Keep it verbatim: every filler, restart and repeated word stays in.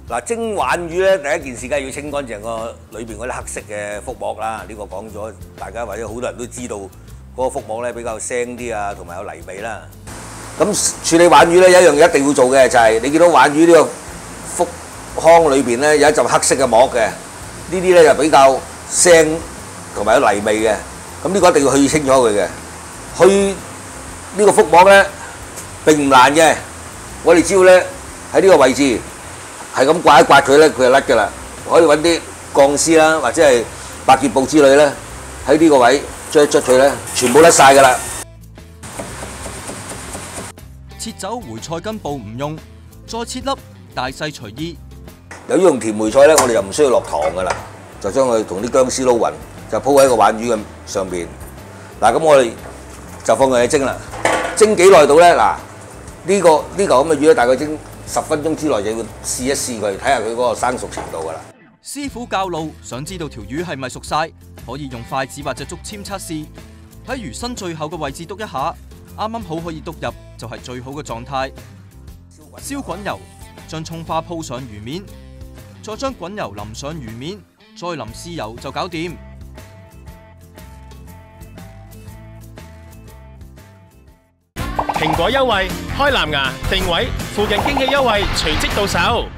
嗱，蒸鯇魚咧，第一件事梗係要清乾淨個裏邊嗰啲黑色嘅腹膜啦。呢個講咗，大家或者好多人都知道，嗰個腹膜咧比較腥啲啊，同埋有泥味啦。咁處理鯇魚咧，有一樣嘢一定要做嘅就係，你見到鯇魚呢個腹腔裏邊咧有一陣黑色嘅膜嘅，呢啲咧就比較腥同埋有泥味嘅。咁呢個一定要去清楚佢嘅。去呢個腹膜咧並唔難嘅，我哋只要咧喺呢個位置。係咁刮一刮佢咧，佢就甩㗎啦。可以揾啲鋼絲啦，或者係百潔布之類咧，喺呢個位捽一捽佢咧，全部甩晒㗎啦。 切走梅菜根部唔用，再切粒，大細隨意。 由於用甜梅菜咧，我哋就唔需要落糖㗎啦，就將佢同啲薑絲撈勻，就鋪喺個鯇魚嘅上邊。嗱，咁我哋就放佢去蒸啦。蒸幾耐到咧？嗱，呢個呢嚿咁嘅魚咧，大概蒸十分鐘之內就要試一試佢，睇下佢嗰個生熟程度㗎啦。 師傅教路，想知道條魚係咪熟晒，可以用筷子或者竹籤測試。喺魚身最後嘅位置篤一下，啱啱好可以篤入，就係最好嘅狀態。燒滾油，將葱花鋪上魚面，再將滾油淋上魚面，再淋豉油就搞掂。 蘋果優惠，開藍牙定位，附近驚喜優惠隨即到手。